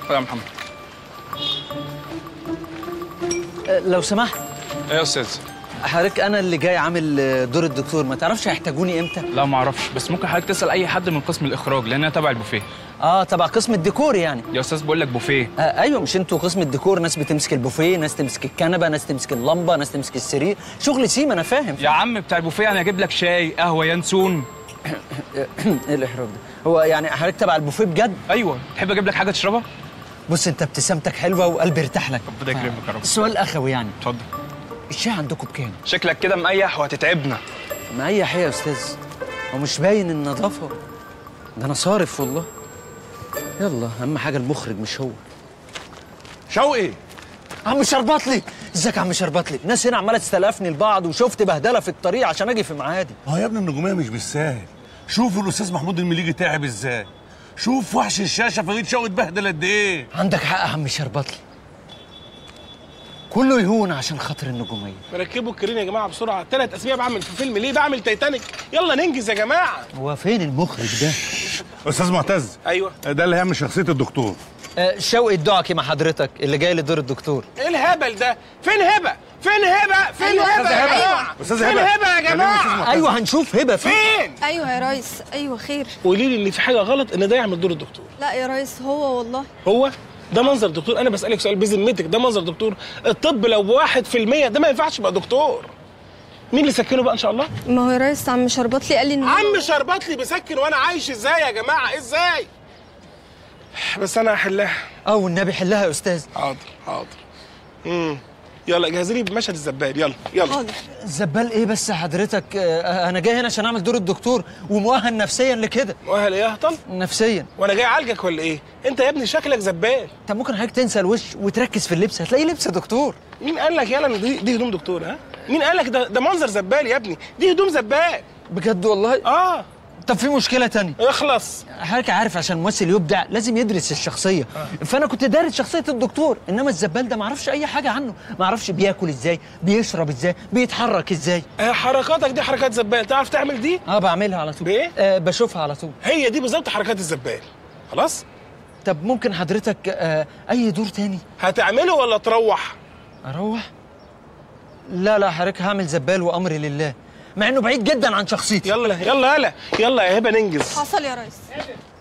يا محمد. لو سمحت. ايه يا استاذ؟ حضرتك انا اللي جاي عامل دور الدكتور، ما تعرفش هيحتاجوني امتى؟ لا ما اعرفش، بس ممكن حضرتك تسال اي حد من قسم الاخراج لان انا تبع البوفيه. تبع قسم الديكور يعني. يا استاذ بقول لك بوفيه. ايوه، مش انتوا قسم الديكور ناس بتمسك البوفيه، ناس تمسك الكنبه، ناس تمسك اللمبه، ناس تمسك السرير، شغل سيما انا فاهم. يا عم بتاع البوفيه انا هجيب لك شاي قهوه ينسون. ايه الاحراج ده؟ هو يعني حضرتك تبع البوفيه بجد؟ ايوه، تحب اجيب لك حاجه تشربها؟ بص انت ابتسامتك حلوه وقلبي ارتاح لك. ربنا يكرمك يا رب. السؤال اخوي يعني. اتفضل. الشاي عندكم بكام؟ شكلك كده مقيح وهتتعبنا. مقيح ايه يا استاذ؟ هو مش باين النظافه؟ ده انا صارف والله. يلا اهم حاجه المخرج مش هو. شوقي. عم شربطلي، ازيك يا عم شربطلي؟ الناس هنا عماله تستلفني لبعض وشفت بهدله في الطريق عشان اجي في ميعادي. يا ابني النجوميه مش بالساهل. شوف الاستاذ محمود المليجي تعب ازاي. شوف وحش الشاشه فريد شوقي اتبهدل قد ايه. عندك حق يا عم شربطلي، كله يهون عشان خاطر النجوميه. ركبوا الكرين يا جماعه بسرعه، 3 اسابيع بعمل في فيلم ليه؟ بعمل تايتانيك، يلا ننجز يا جماعه. هو فين المخرج ده؟ استاذ معتز. ايوه ده اللي هيعمل شخصيه الدكتور. شوقي الدعكي مع حضرتك اللي جاي لدور الدكتور. ايه الهبل ده؟ فين هبه؟ فين هبه؟ فين هبه يا جماعه؟ استاذ فين هبه يا جماعه؟ ايوه هنشوف هبه فين؟ ايوه يا ريس، ايوه خير. قولي لي ان في حاجه غلط ان ده يعمل دور الدكتور. لا يا ريس هو والله. هو ده منظر دكتور؟ انا بسالك سؤال بذمتك، ده منظر دكتور؟ الطب لو ب1% ده ما ينفعش يبقى دكتور. مين اللي سكنه بقى ان شاء الله؟ ما هو يا ريس عم شربطلي قال لي ان عم شربطلي بيسكن وانا عايش ازاي يا جماعه؟ ازاي؟ بس انا هحلها. والنبي حلها يا استاذ. حاضر حاضر. يلا جهزي لي بمشهد الزبال، يلا يلا. حاضر. الزبال ايه بس حضرتك؟ انا جاي هنا عشان اعمل دور الدكتور ومؤهل نفسيا لكده. مؤهل ايه يا هطل؟ نفسيا. وانا جاي اعالجك ولا ايه؟ انت يا ابني شكلك زبال. طب ممكن حضرتك تنسى الوش وتركز في اللبس، هتلاقي لبس دكتور. مين قال لك يلا ان دي هدوم دكتور؟ ها؟ مين قال لك ده منظر زبال يا ابني؟ دي هدوم زبال. بجد والله؟ طب في مشكله تانية. اخلص. حضرتك عارف عشان ممثل يبدع لازم يدرس الشخصيه. فانا كنت دارس شخصيه الدكتور، انما الزبال ده ما اعرفش اي حاجه عنه، ما اعرفش بياكل ازاي، بيشرب ازاي، بيتحرك ازاي. حركاتك دي حركات زبال، تعرف تعمل دي؟ بعملها على طول. بايه؟ بشوفها على طول. هي دي بالظبط حركات الزبال. خلاص. طب ممكن حضرتك اي دور تاني هتعمله ولا تروح؟ اروح؟ لا حضرتك هعمل زبال وامري لله، مع انه بعيد جدا عن شخصيتي. يلا يلا يلا يلا يا هبه ننجز. حصل يا ريس.